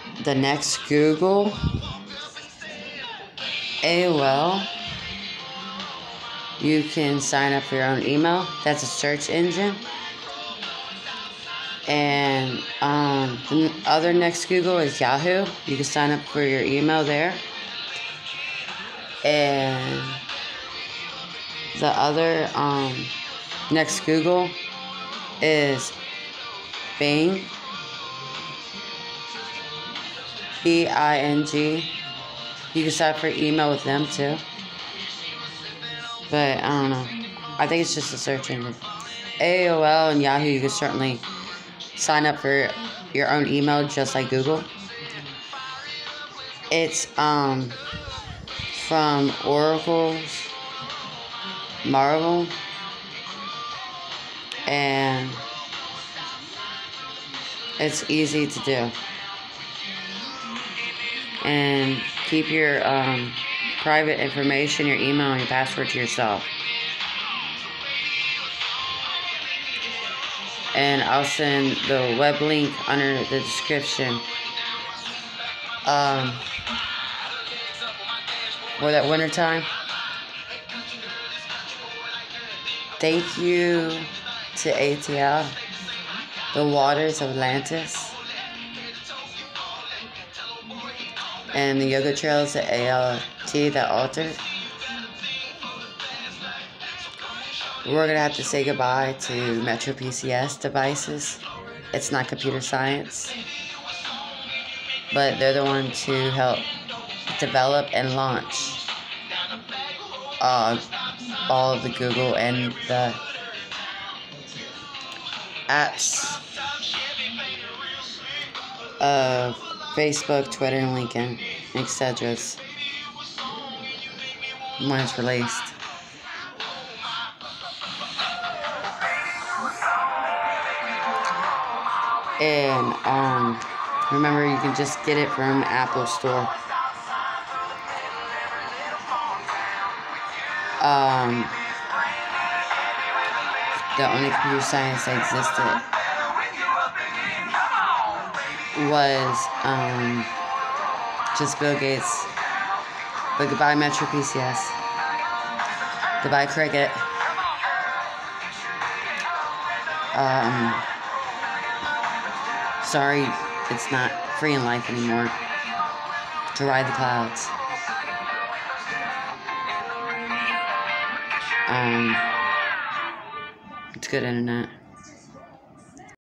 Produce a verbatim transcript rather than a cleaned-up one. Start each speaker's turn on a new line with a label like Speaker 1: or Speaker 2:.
Speaker 1: the next Google, A O L. You can sign up for your own email. That's a search engine. And um, the other next Google is Yahoo. You can sign up for your email there. And the other um, next Google is Bing. B I N G. You can sign up for email with them too. But I don't know. I think it's just a search engine. A O L and Yahoo, you can certainly sign up for your own email just like Google. It's um from Oracle's Marvel, and it's easy to do. And keep your um, private information, your email, and your password to yourself. And I'll send the web link under the description um, for that winter time. Thank you to A T L, the waters of Atlantis, and the yoga trails at A L T that altered. We're going to have to say goodbye to Metro P C S devices. It's not computer science, but they're the ones who help develop and launch uh, all of the Google and the apps of Facebook, Twitter, and LinkedIn, et cetera when it's released. And um, remember, you can just get it from Apple Store. Um, the only computer science that existed was um, just Bill Gates. But goodbye, Metro P C S. Goodbye, Cricket. Um, sorry, it's not free in life anymore to ride the clouds. Um, it's good internet.